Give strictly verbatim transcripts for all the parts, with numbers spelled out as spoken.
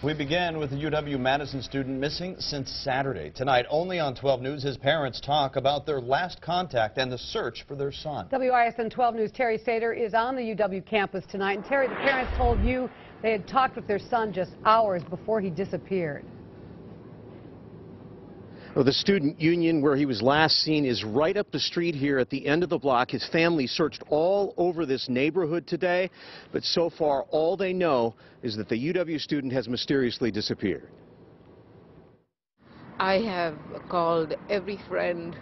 We begin with the U W-Madison student missing since Saturday. Tonight, only on twelve News, his parents talk about their last contact and the search for their son. W I S N twelve News' Terry Sater is on the U W campus tonight. And Terry, the parents told you they had talked with their son just hours before he disappeared. Well, the student union where he was last seen is right up the street here at the end of the block. His family searched all over this neighborhood today, but so far all they know is that the U W student has mysteriously disappeared. I have called every friend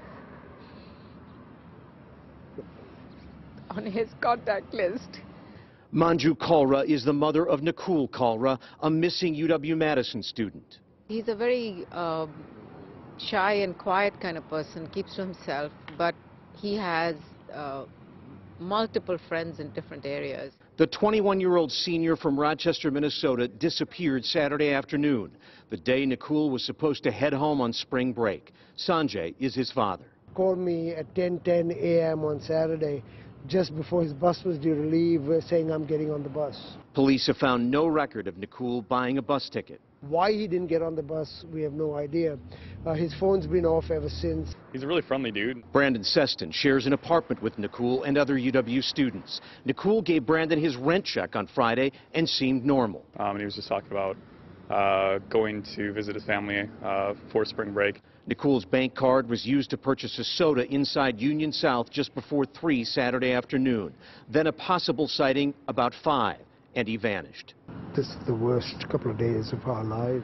on his contact list. Manju Kalra is the mother of Nakul Kalra, a missing U W-Madison student. He's a very uh, shy and quiet kind of person, keeps to himself, but he has uh, multiple friends in different areas. The twenty-one-year-old senior from Rochester, Minnesota, disappeared Saturday afternoon, the day Nakul was supposed to head home on spring break. Sanjay is his father. Called me at ten ten a m on Saturday, just before his bus was due to leave, saying I'm getting on the bus. Police have found no record of Nakul buying a bus ticket. Why he didn't get on the bus, we have no idea. Uh, his phone's been off ever since. He's a really friendly dude. Brandon Seston shares an apartment with Nakul and other U W students. Nakul gave Brandon his rent check on Friday and seemed normal. Um, and he was just talking about uh, going to visit his family uh, for spring break. Nakul's bank card was used to purchase a soda inside Union South just before three Saturday afternoon. Then a possible sighting about five, and he vanished. This is the worst couple of days of our lives.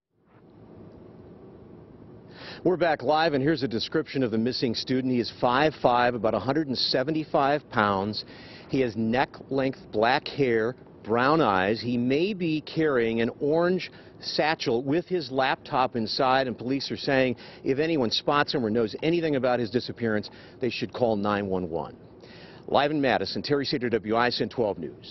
We're back live, and here's a description of the missing student. He is five foot five, about one hundred seventy-five pounds. He has neck-length black hair, brown eyes. He may be carrying an orange satchel with his laptop inside, and police are saying if anyone spots him or knows anything about his disappearance, they should call nine one one. Live in Madison, Terry Sater, W I S N twelve News.